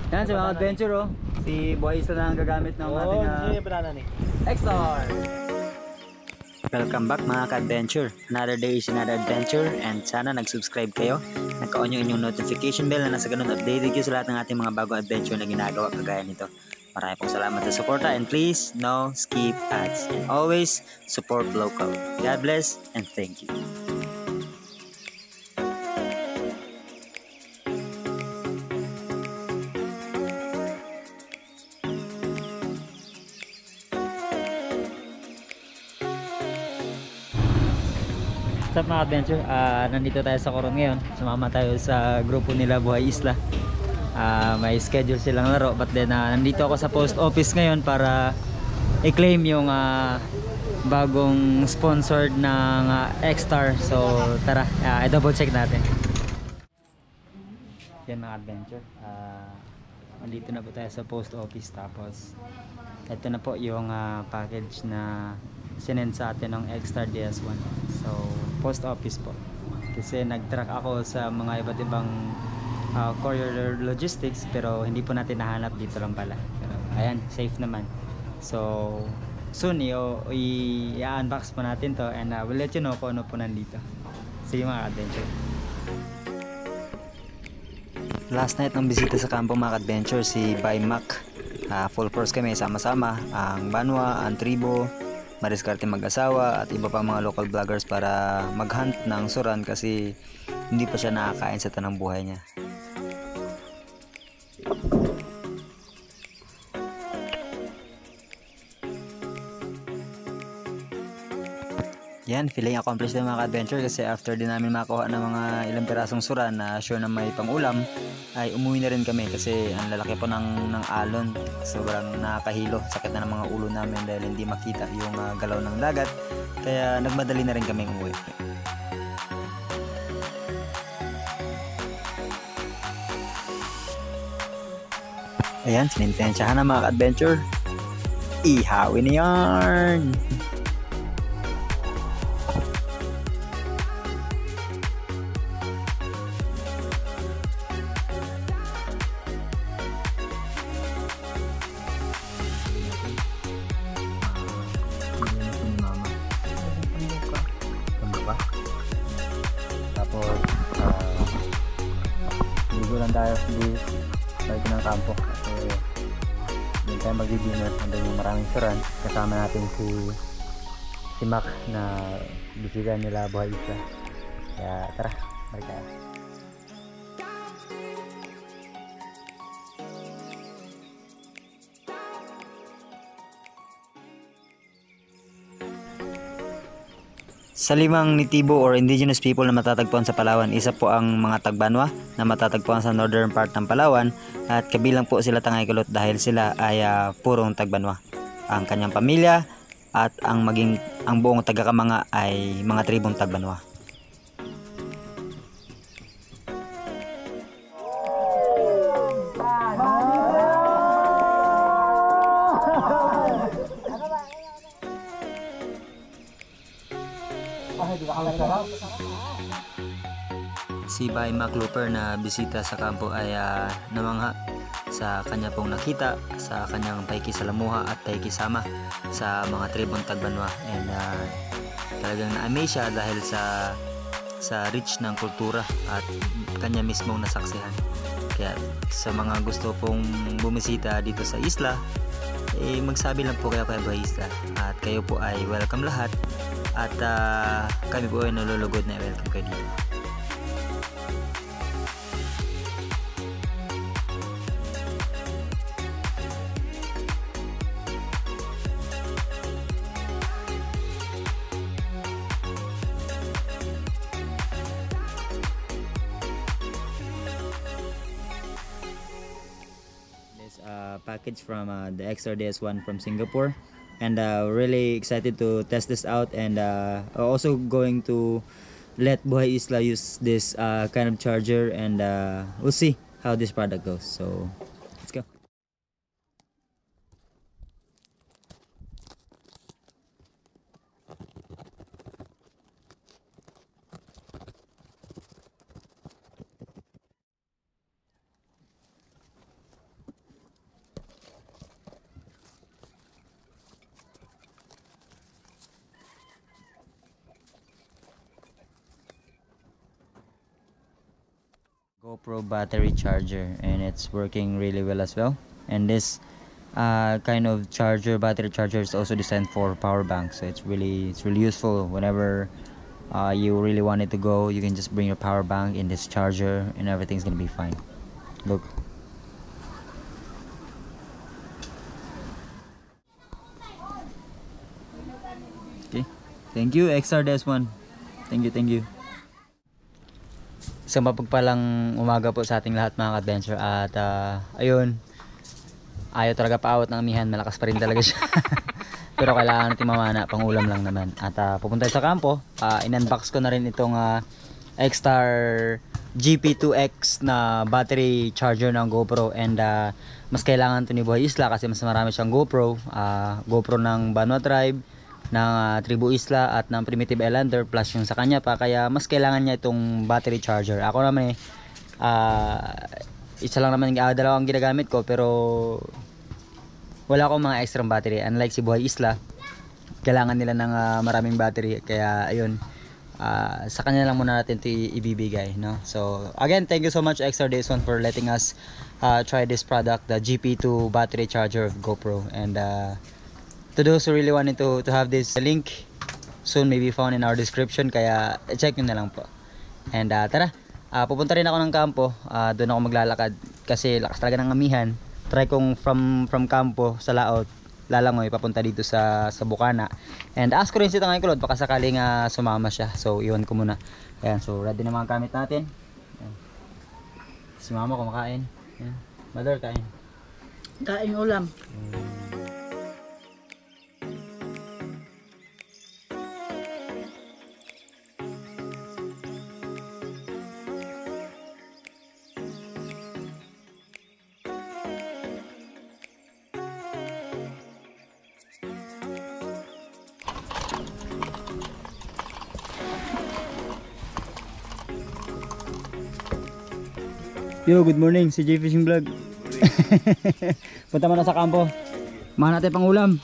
Yan sa mga adventure oh. Si Boy Isla na ang gagamit ng ating banana ni. X-Star. Welcome back mga ka-adventure. Another day is another adventure and sana nag-subscribe kayo. Naka-on yung inyong notification bell na nasa ganun updated kayo sa lahat ng ating mga bagong adventure na ginagawa kagaya nito. Maraming pong salamat sa suporta and please no skip ads and always support local. God bless and thank you. What's up mga adventure? Nandito tayo sa Coron ngayon. Sumama tayo sa grupo nila Buhay Isla. May schedule silang laro but then nandito ako sa post office ngayon para i-claim yung bagong sponsored ng X-Star. So tara, i-double check natin. Yan mga adventure. Nandito na po tayo sa post office tapos ito na po yung package na sinend sa atin ng X-Star DS1. So post office po kasi nag-track ako sa mga iba't ibang courier logistics pero hindi po natin nahanap, dito lang pala. Pero ayan, safe naman. So soon i-unbox po natin to and we'll let you know kung ano po nandito. See you mga adventure. Last night ng bisita sa kampo mga adventure si By Mac. Full force kami sama-sama, ang Banwa, ang Tribo, Mariskarte mag-asawa at iba pa mga local vloggers para mag-hunt ng suran kasi hindi pa siya nakakain sa tanang buhay niya. Yan, feeling accomplished din mga adventure kasi after din namin makakuha ng mga ilang pirasong suran na sure na may pang-ulam ay umuwi na rin kami kasi ang lalaki po ng alon. Sobrang nakakahilo, sakit na ng mga ulo namin dahil hindi makita yung galaw ng dagat kaya nagmadali na rin kami umuwi. Ayan, sinintensyahan na mga adventure. Ihawin na yarn! Tapos ligo lang tayo balik ng kampo kasi hindi tayo mag-dinner. Andun yung maraming suran, kasama natin si Mac na bisita nila Buhay Isla. Kaya tara, balik tayo. Sa limang nitibo or indigenous people na matatagpuan sa Palawan, isa po ang mga Tagbanwa na matatagpuan sa northern part ng Palawan at kabilang po sila Tangay-Kulot dahil sila ay purong Tagbanwa. Ang kanyang pamilya at ang buong taga-Kamanga ay mga tribong Tagbanwa. Si By Mac Looper na bisita sa kampo ay namangha sa kanya pong nakita sa kanyang paikisalamuha at paikisama sa mga tribong Tagbanwa and talagang na-amaze siya dahil sa rich ng kultura at kanya mismong nasaksihan. Kaya sa mga gusto pong bumisita dito sa isla, magsabi lang po kayo kay Buhay Isla at kayo po ay welcome lahat at kami po ay nalulugod na welcome kayo dito. Package from the X-Star DS1 from Singapore and really excited to test this out and also going to let Buhay Isla use this kind of charger and we'll see how this product goes. So let's go. GoPro battery charger, and it's working really well as well. And this kind of battery charger is also designed for power bank, so it's really useful whenever you really want it to go. You can just bring your power bank in this charger and everything's gonna be fine. Look. Okay, thank you XR-1. Thank you. Isang mapagpalang umaga po sa ating lahat mga ka-adventure. At ayun, ayaw talaga paawat ng amihan, malakas pa rin talaga siya. Pero kailangan natin mamana, pang ulam lang naman. At pupunta sa kampo, in-unbox ko na rin itong X-Star GP2X na battery charger ng GoPro. And mas kailangan ito ni Buhay Isla kasi mas marami siyang GoPro. GoPro ng Banwa Tribe, ng Tribu Isla at ng Primitive Islander, plus yung sa kanya pa. Kaya mas kailangan niya itong battery charger. Ako naman isa lang naman, dalawang ginagamit ko, pero wala akong mga extra battery. Unlike si Buhay Isla, kailangan nila ng maraming battery. Kaya ayun, sa kanya lang muna natin ito ibibigay, no? So again, thank you so much XR-1 for letting us try this product, the GP2 battery charger of GoPro. And to those who really wanted to have this, link soon may be found in our description, kaya check nyo na lang po. And tara, pupunta rin ako ng kampo. Doon ako maglalakad kasi lakas talaga ng amihan. Try kong from kampo sa laot lalangoy papunta dito sa Bukana. And ask ko rin si Tangay Kulot baka sakaling sumama siya. So iwan ko muna. Ayan, so ready na mga gamit natin. Ayan. Si mama kumakain. Ayan. Mother, kain. Kain ulam. Yo, good morning, CJ Fishing Vlog. Punta mo na sa kampo. Mahan natin pang ulam.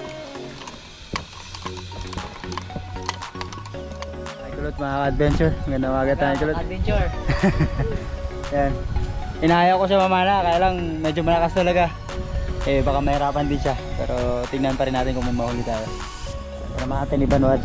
Ay kulot mga adventure. Magandang umaga tayo kulot. Adventure. Yan. Inaaya ko siya mamana, kaya lang medyo malakas talaga. Baka mahirapan din siya. Pero tingnan pa rin natin kung may mahuli tayo. Para natin ni Banwa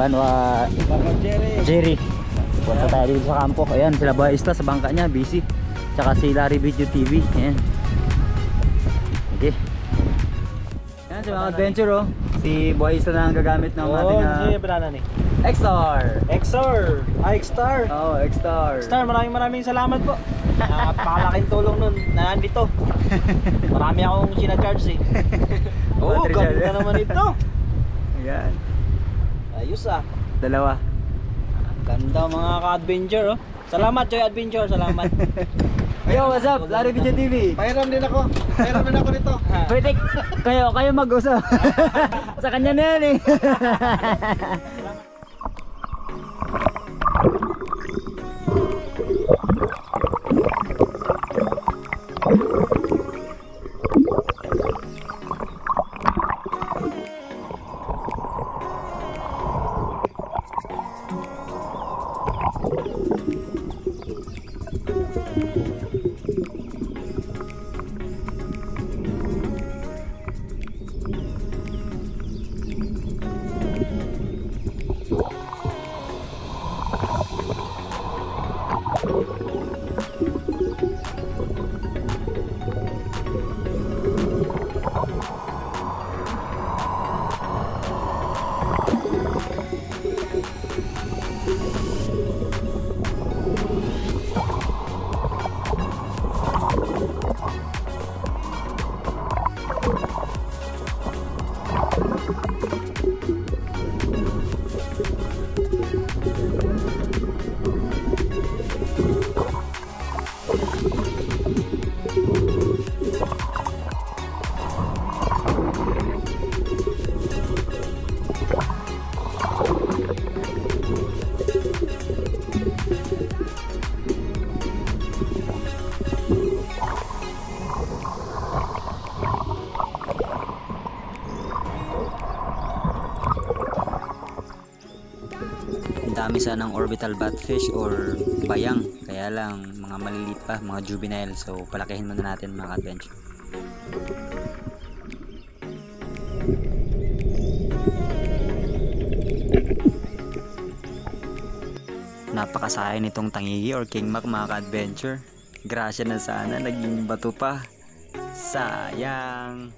Jerry. Punta tayo dito sa kampo. Ayan, sila Buhay Isla sa bangka niya, busy. Tsaka si Larry Video TV. Ayan. Okay. Ayan si mga adventure oh. Si Buhay Isla na ang gagamit ng ating X-Star. X-Star. Oh, X-Star. X-Star, maraming salamat po. Napakalaking tulong nun na nandito. Marami akong sinacharge Oh, ganda naman ito. Ayan. Ayos Dalawa. Ganda mga ka-adventure Salamat Joy Adventure, salamat. Yo, what's up? Larry Video TV. Pahiram din ako nito. Pwede kayo mag-usap. Sa kanya na yan dami sanang orbital batfish or bayang, kaya lang mga mga maliliit pa, mga juvenile. So palakihin muna natin mga adventure. Napakasaya nitong tangigi or king mac mga ka-adventure. Grasya na sana, naging bato pa. Sayang.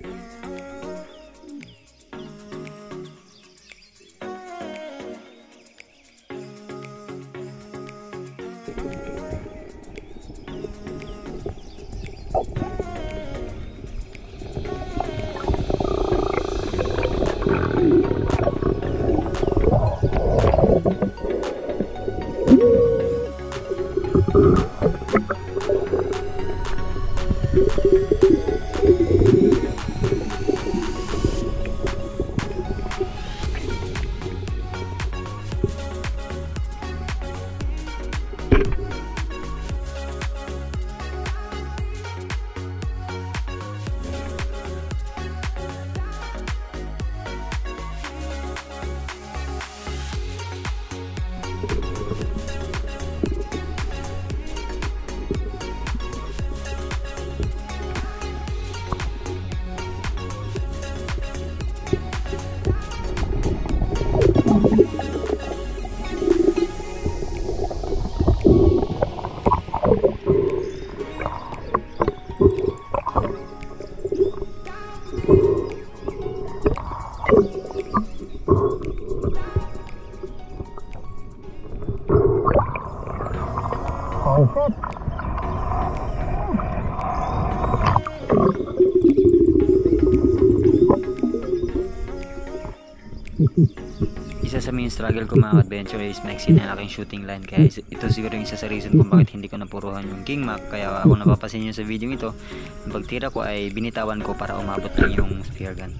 Isa sa main struggle ko mga adventure is maiksi na aking shooting line, kaya ito siguro yung isa sa reason kung bakit hindi ko napuruhan yung king mac. Kaya kung napapasin nyo sa video ito, yung pagtira ko ay binitawan ko para umabot lang yung spear gun.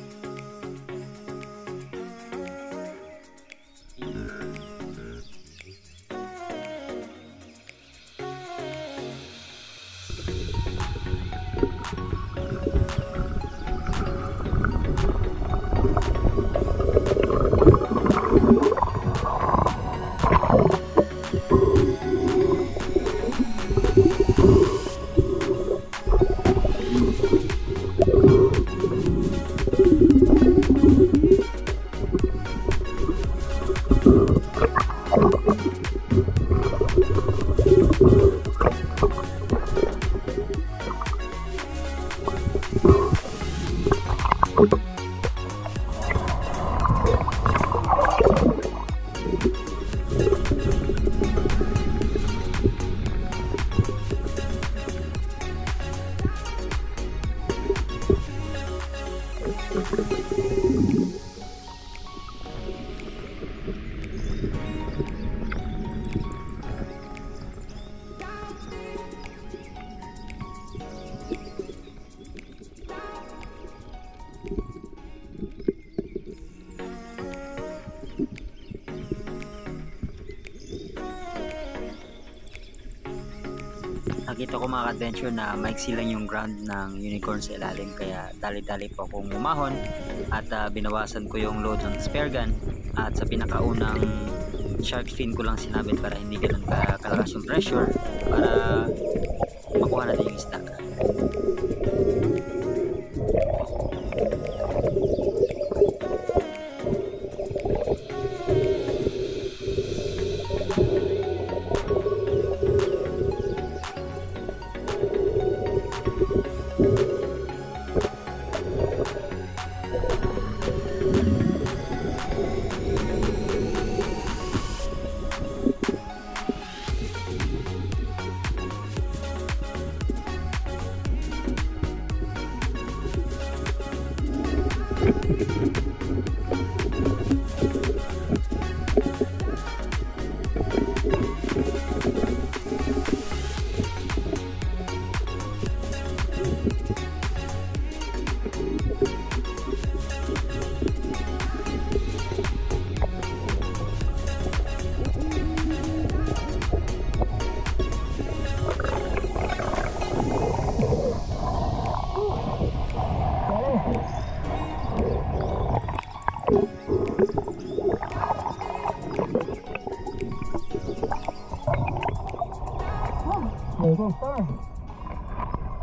Nakita ko mga adventure na maiksi lang yung ground ng unicorn sa ilalim, kaya dali-dali po akong umahon at binawasan ko yung load ng spear gun, at sa pinakaunang shark fin ko lang sinabit para hindi ganun kalakas yung pressure para makuha natin yung isda.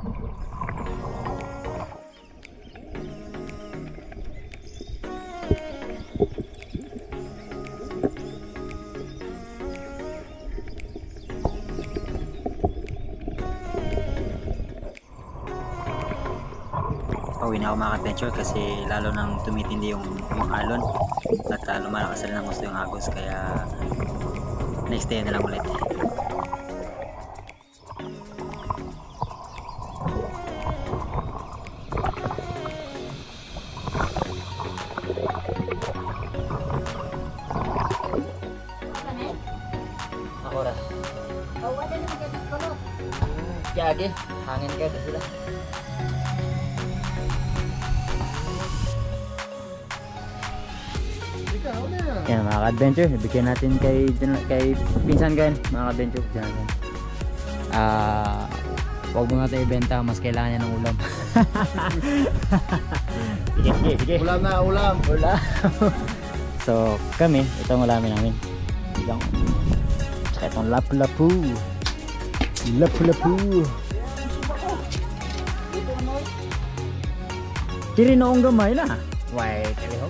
Pauwi na ako mga adventure kasi lalo nang tumitindi yung alon at lumalakas rin ang gusto yung agos, kaya next day na lang ulit. Ako ra. Yagi, hangin ka sila. Yan mga ka-adventure, ibigay natin kay pinsan ko yan, mga ka-adventure. Huwag mo nga tayo ibenta, mas kailangan niya ng ulam. sige. Ulam na, ulam. So kami, itong ulamin namin. Yung tsaka itong lapu-lapu. Kiri noong gamay na. Why, kalihog?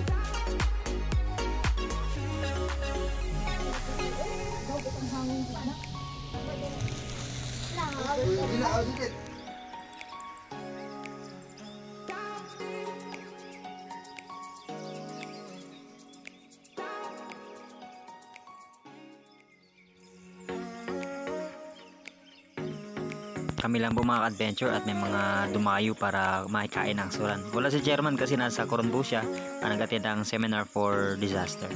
Kami lang po mga adventure at may mga dumayo para makikain ng suran. Wala si chairman kasi nasa Coronbo siya, nag-attend ang seminar for disaster.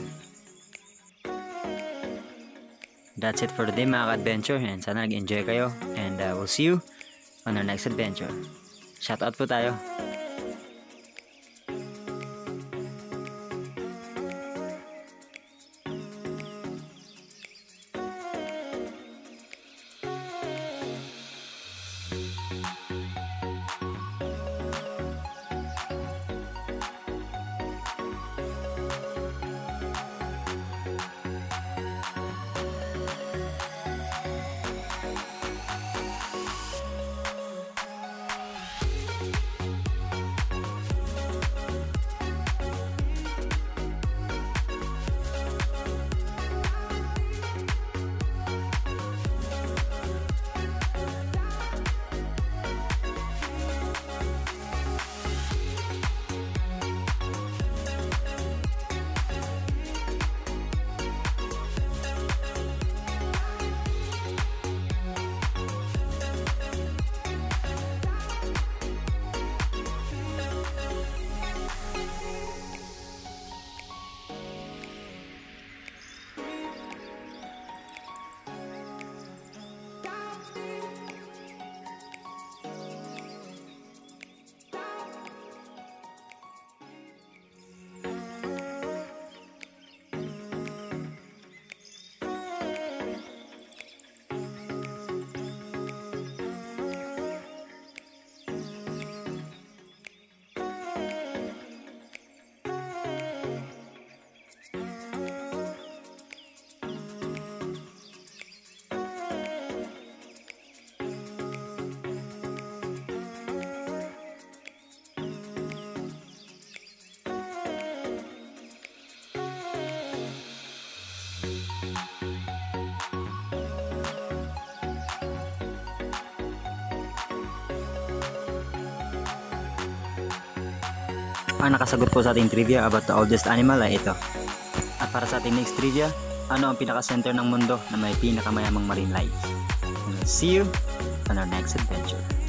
That's it for today mga adventure, and sana nag-enjoy kayo, and we'll see you on our next adventure. Shoutout po tayo. Ang nakasagot po sa ating trivia about the oldest animal ay ito. At para sa ating next trivia, ano ang pinaka-center ng mundo na may pinakamayamang marine life? We'll see you on our next adventure.